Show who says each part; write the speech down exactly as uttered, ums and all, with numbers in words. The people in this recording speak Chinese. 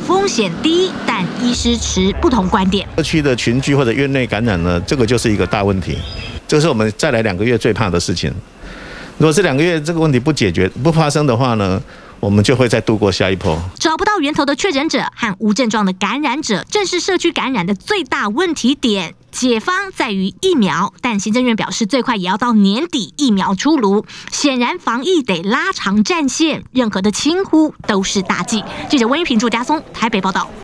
Speaker 1: 风险低，但医师持不同观点。
Speaker 2: 社区的群聚或者院内感染呢，这个就是一个大问题，这是我们再来两个月最怕的事情。如果这两个月这个问题不解决、不发生的话呢，我们就会再度过下一波。
Speaker 1: 找不到源头的确诊者和无症状的感染者，正是社区感染的最大问题点。解方在于疫苗，但行政院表示最快也要到年底疫苗出炉。显然防疫得拉长战线，任何的轻忽都是大忌。记者温玉平、祝家松台北报道。